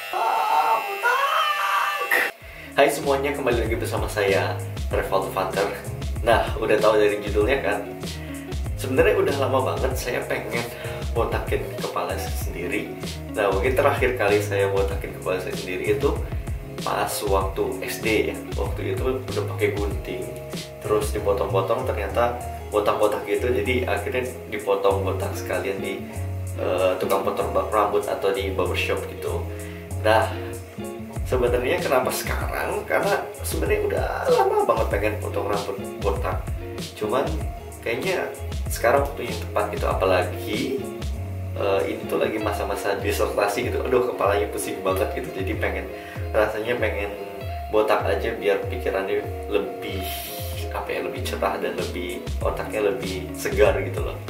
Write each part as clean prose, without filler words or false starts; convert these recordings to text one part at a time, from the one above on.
Hai semuanya, kembali lagi bersama saya, Revolve Hunter. Nah, udah tahu dari judulnya kan? Sebenarnya udah lama banget saya pengen botakin kepala saya sendiri. Nah, mungkin terakhir kali saya botakin kepala saya sendiri itu pas waktu SD ya. Waktu itu udah pakai gunting, terus dipotong-potong, ternyata botak-botak gitu. Jadi akhirnya dipotong botak sekalian di tukang potong rambut atau di barbershop gitu. Nah, sebenarnya kenapa sekarang? Karena sebenarnya udah lama banget pengen potong rambut botak. Cuman kayaknya sekarang waktu yang tepat gitu, apalagi ini tuh lagi masa-masa disertasi gitu. Aduh, kepalanya pusing banget gitu. Jadi rasanya pengen botak aja biar pikirannya lebih lebih cerah dan otaknya lebih segar gitu loh.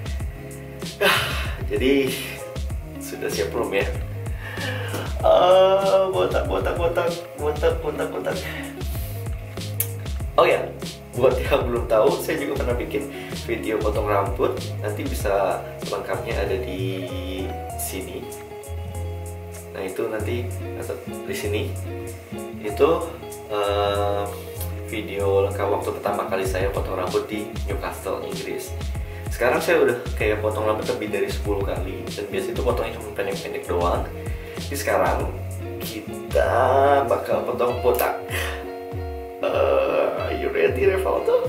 Jadi sudah siap belum ya? Botak. Oh ya, buat yang belum tahu, saya juga pernah bikin video potong rambut. Nanti bisa lengkapnya ada di sini. Nah, itu nanti atau di sini. Itu video lengkap waktu pertama kali saya potong rambut di Newcastle, Inggris. Sekarang saya udah kayak potong rambut lebih dari 10 kali, dan biasanya itu potongnya cuma pendek-pendek doang. Jadi sekarang kita bakal potong botak. Are you ready, Revolto?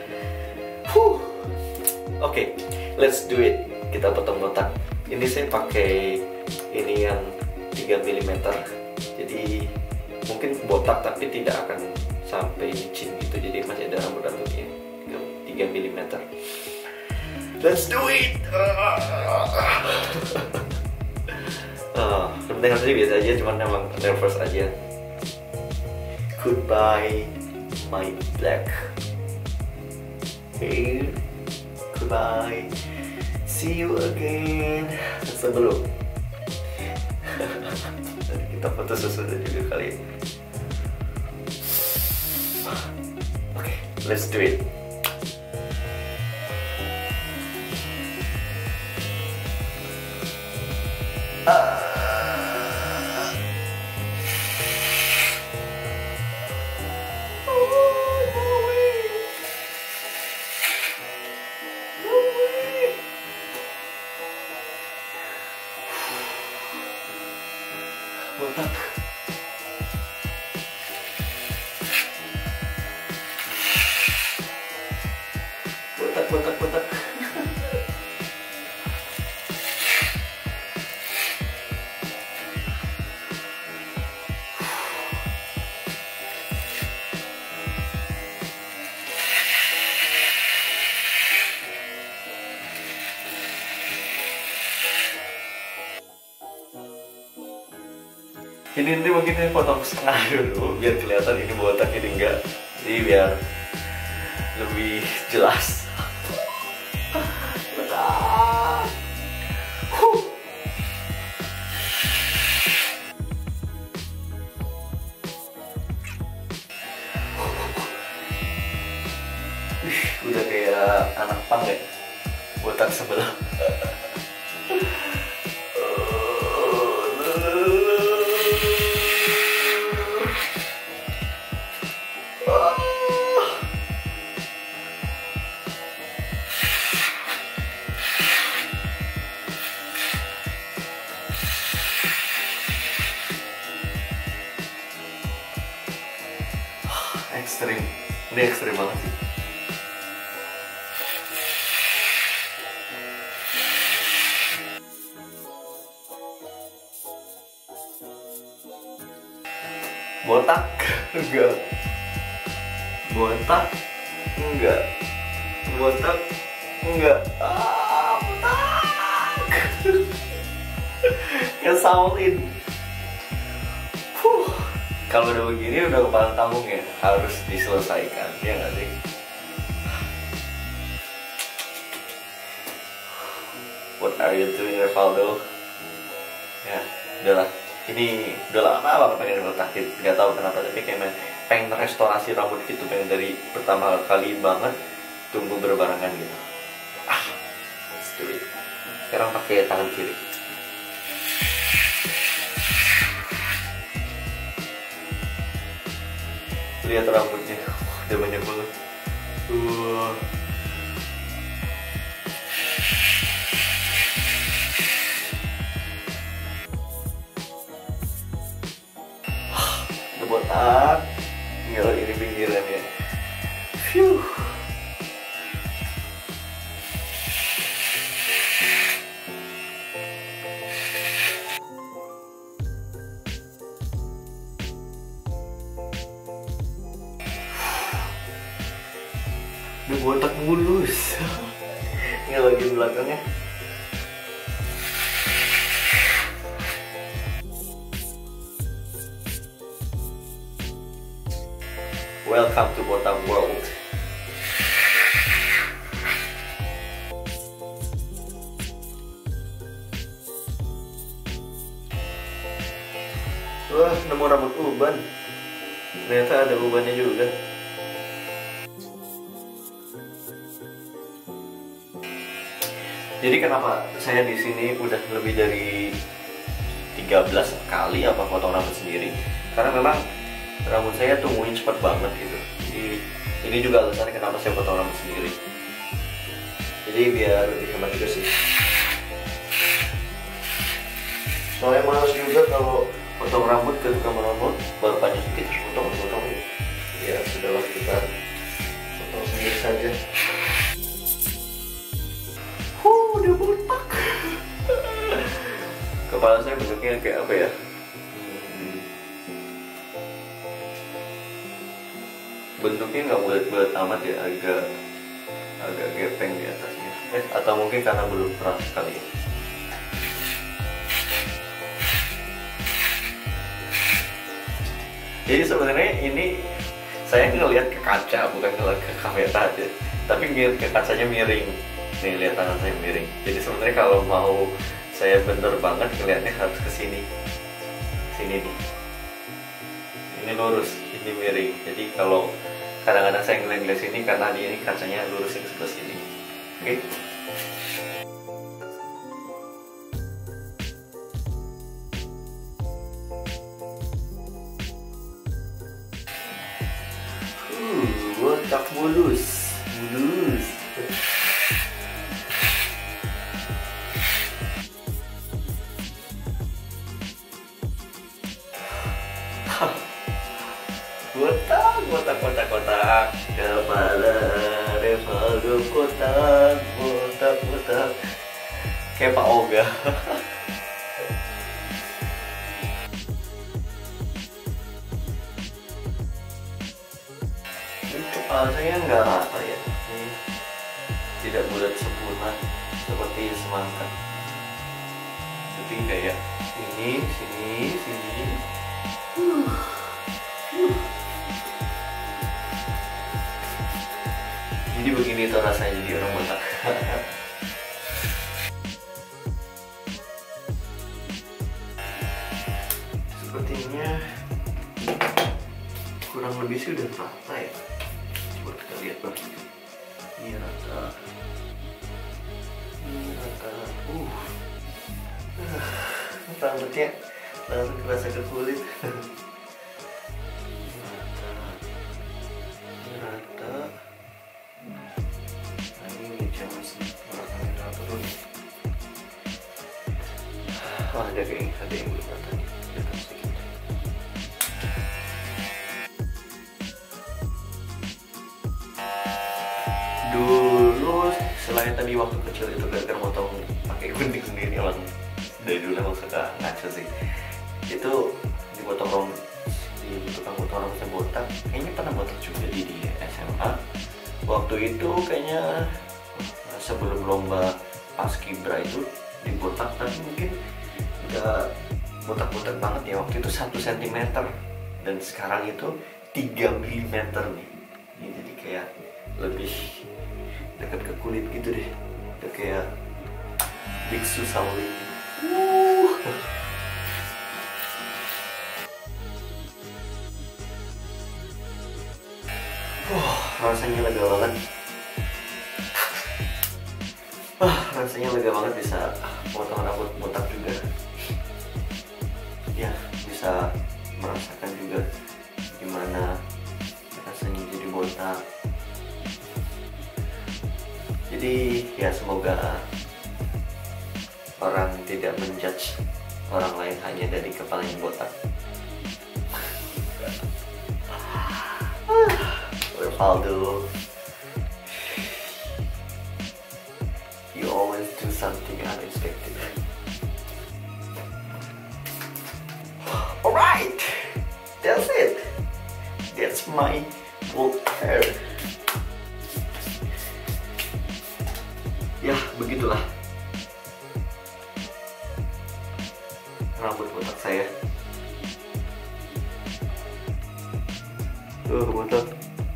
Oke, let's do it. Kita potong botak. Ini saya pakai ini yang 3 mm. Jadi mungkin botak tapi tidak akan sampai licin gitu. Jadi masih ada rambut-rambutnya. 3 mm. Let's do it. Sebenarnya tadi biasa aja, cuman emang nervous aja. Goodbye my black hair. Goodbye. See you again. Sebelum tadi kita foto sesudah juga kali. Oke, let's do it. Botak. Botak. Ini nanti mungkin saya potong setengah dulu biar kelihatan ini botak, ini enggak. Jadi biar lebih jelas. Udah kayak anak pang ya, botak sebelah. Ekstrim, ini ekstrim banget sih. Botak enggak, botak enggak, botak enggak. Botak ngesalin. Kalau udah begini udah kepala tanggung ya, harus diselesaikan, ya nggak sih? What are you doing, Revolto? Ya, udahlah. Ini udah lama banget pengen botakin, nggak tahu kenapa, tapi kayak pengen restorasi rambut gitu, pengen dari pertama kali banget, tunggu berbarengan gitu. Let's do it. Sekarang pakai tangan kiri. lihat rambutnya, udah banyak banget. Udah botak, tinggal ini pinggirannya. Udah botak mulus. Ini bagian belakangnya. Welcome to botak world. Wah, nemu rambut uban. Ternyata ada ubannya juga. Jadi kenapa saya di sini udah lebih dari 13 kali apa potong rambut sendiri? Karena memang rambut saya tumbuhnya cepat banget gitu. Jadi ini juga alasannya kenapa saya potong rambut sendiri. Jadi biar lebih hemat juga sih. Soalnya males juga kalau potong rambut ke tukang rambut baru panjang sedikit terus potong. Ya sudahlah, kita potong sendiri saja. Udah botak. Kepala saya bentuknya kayak apa ya? Bentuknya nggak bulat-bulat amat ya, agak gepeng di atasnya. Atau mungkin karena belum keras sekali ya. Jadi sebenarnya ini saya ngelihat ke kaca, bukan ngelihat ke kamera aja, tapi ngelihat ke kacanya miring. Nih, lihat tangan saya miring. Jadi sebenarnya kalau mau saya bener banget ngelihatnya harus ke sini. Sini nih. Ini lurus, ini miring. Jadi kalau kadang-kadang saya ngeliat sini karena di ini kacanya lurus ke sini. Oke. Botak mulus. Kotak kepala Revaldo, kotak kayak Pak Oga. Kepala saya nggak rata ya, tidak bulat sempurna seperti semangka, tapi kayak ini sini. Jadi begini tuh rasanya jadi orang botak. Sepertinya kurang lebih sih udah rata ya. Coba kita lihat bang. Ini rata. Rambutnya langsung kerasa ke kulit. Wah, ada yang belum rata nih. Dulu selain tadi waktu kecil itu gara-gara motong pakai gunting sendiri, emang dari dulu emang suka ngaco sih. Itu dipotong rambut di tukang potong rambut saya botak. Kayaknya pernah botak juga di SMA. Waktu itu kayaknya sebelum lomba Paskibra itu dibotak, tapi mungkin udah botak-botak banget ya. Waktu itu 1 cm dan sekarang itu 3 mm nih. Ini jadi kayak lebih dekat ke kulit gitu deh, udah kayak biksu Shaolin. Rasanya lega banget. Rasanya lega banget bisa potong rambut botak juga. Ya, bisa merasakan juga gimana Jadi ya semoga orang tidak menjudge orang lain hanya dari kepala yang botak. Rivaldo, you always do something unexpected. Alright, that's it. That's my bald hair. Ya, begitulah rambut botak saya. Botak.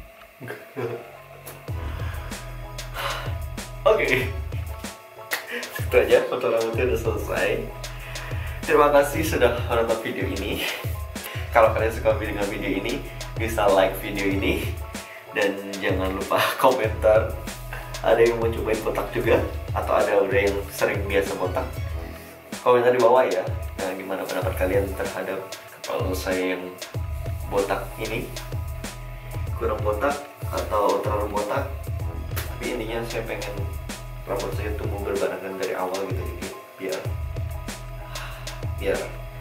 Oke, itu aja, foto rambutnya udah selesai. Terima kasih sudah menonton video ini. Kalau kalian suka dengan video ini, bisa like video ini. Dan jangan lupa komentar. Ada yang mau cobain botak juga? Atau ada udah yang sering biasa botak? Komentar di bawah ya. Nah, gimana pendapat kalian terhadap kepala saya yang botak ini? Kurang botak atau terlalu botak? Tapi intinya saya pengen rambut saya tumbuh berbarengan dari awal gitu, jadi biar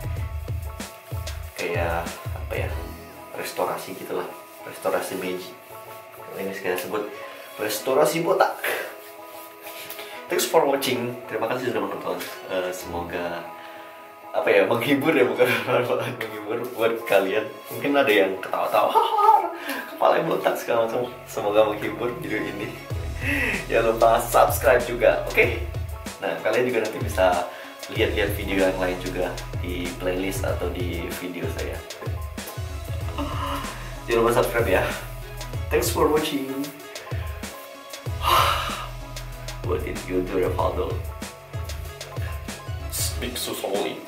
kayak apa ya, restorasi gitulah, restorasi Meiji. Ini sekarang sebut restorasi botak. Thanks for watching, terima kasih sudah menonton. Semoga apa ya, menghibur ya, bukan menghibur buat kalian. Mungkin ada yang ketawa-tawa, kepala yang botak segala macam. Semoga menghibur video ini. Jangan lupa subscribe juga, oke? Nah, kalian juga nanti bisa lihat-lihat video yang lain juga di playlist atau di video saya. Jangan lupa subscribe ya. Thanks for watching. What did you do, Rivaldo? Speak so slowly.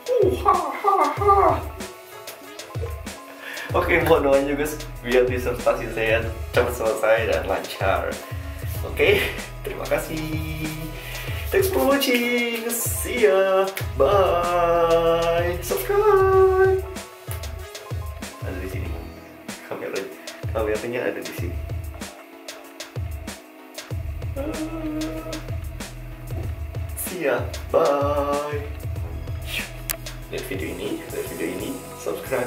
Oke, mohon doanya juga biar disertasi saya cepat selesai dan lancar. Oke, terima kasih. Thanks for watching. See ya. Bye. Subscribe. Ada di sini. Kameranya ada di sini. See ya. Bye. Lihat video ini, subscribe.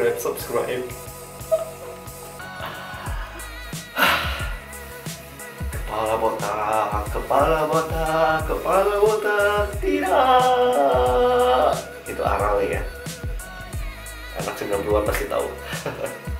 Kepala botak, tidak. Itu Aral ya. Anak 90-an pasti tahu.